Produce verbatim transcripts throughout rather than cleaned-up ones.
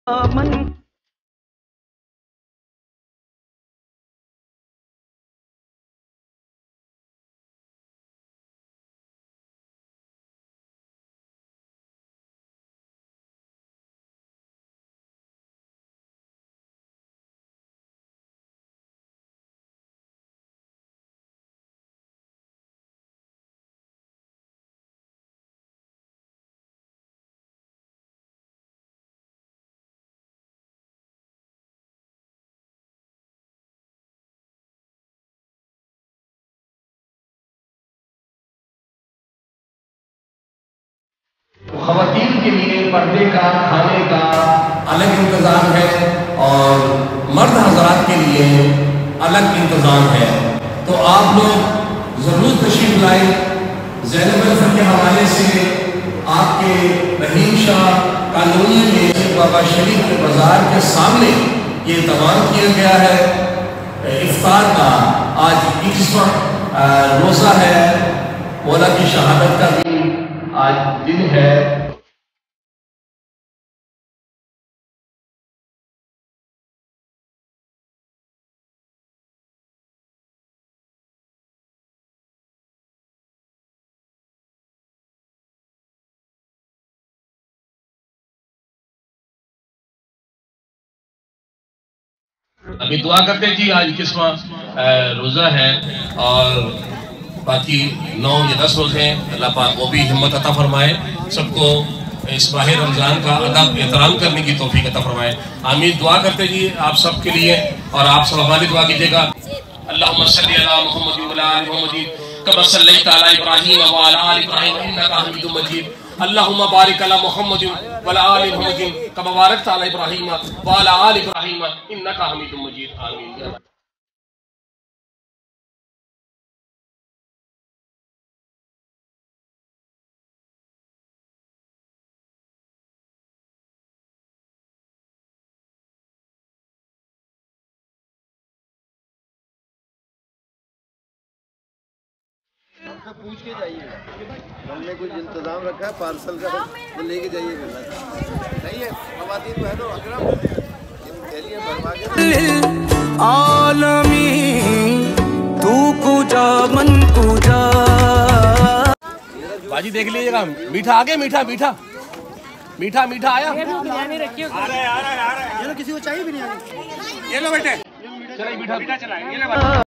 मन ख़वातीन के लिए पर्दे का, खाने का अलग इंतज़ाम है और मर्द हज़रात के लिए अलग इंतज़ाम है। तो आप लोग ज़रूर तशरीफ़ लाएँ। ज़ैनब वेलफेयर के हवाले से आपके रहीम शाह कॉलोनी में बाबा शरीफ के बाज़ार के सामने ये इंतज़ाम किया गया है इफ्तार का। आज इक्कीसवां रोज़ा है, मौला की शहादत का भी आज दिन है। अभी दुआ करते हैं जी, आज इक्कीसवां रोज़ा है और बाकी नौ या दस रोज़े हैं। अल्लाह पाक वो भी हिम्मत अता फरमाए, सबको इस माह रमज़ान का अदब एहतराम करने की तौफीक अता फरमाए। आमीन। दुआ करते जी आप सब के लिए और आप सब हमारी दुआ कीजिएगा। अल्लाहुम्मा सल्ली अला मुहम्मद व अला आलि मुहम्मद कमा सल्लैता अला इब्राहीम व अला आलि इब्राहीम इन्नका हमीदुम मजीद। अल्लाहुम्मा बारिक अला मुहम्मद व अला आलि मुहम्मद कमा बारकता अला इब्राहीम व अला आलि इब्राहीम इन्नका हमीदुम मजीद। आमीन। पूछ के जाइएगा, हमने कुछ इंतजाम रखा है पार्सल का, वो लेके जाइएगा। नहीं है ख़वातीन बहनों, अकरम थैलियां भरवा के आलमी तू कुजा मन कुजा। बाजी देख लीजिएगा, मीठा आगे, मीठा मीठा मीठा मीठा आया। बिरयानी रखिए, आ रहा है आ रहा है आ रहा है। ये लो, किसी को चाहिए बिरयानी? ये लो बेटे, चलो मीठा मीठा चलाएं, ये लो।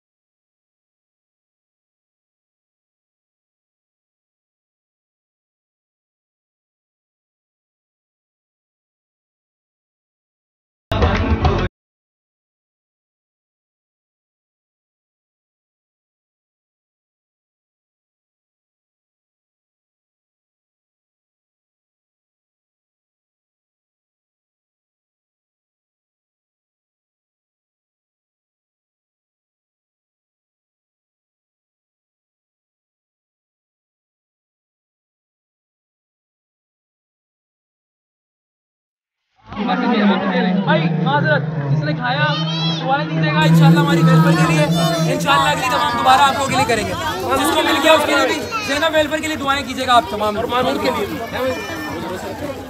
भाई माजरत, जिसने खाया दोबारा नहीं देगा इंशाल्लाह हमारी वेलफेयर के लिए, इंशाल्लाह अगली तमाम दोबारा आप लोगों के लिए करेंगे। जिसको मिल गया उसके लिए भी ज़ैनब वेलफेयर के लिए दुआएं कीजिएगा आप तमाम और मामून के लिए भी।